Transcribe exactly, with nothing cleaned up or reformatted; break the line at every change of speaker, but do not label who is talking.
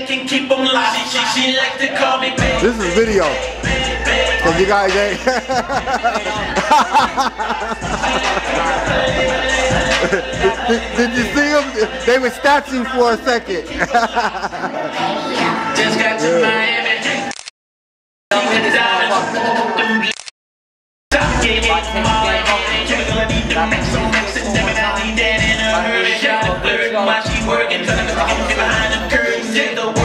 can keep them locked. She, she, she like to call me baby.
This is video. Cause you guys ain't. did, did you see them? They were statues for a second.
Just got to Miami. While she working, behind the curtains, the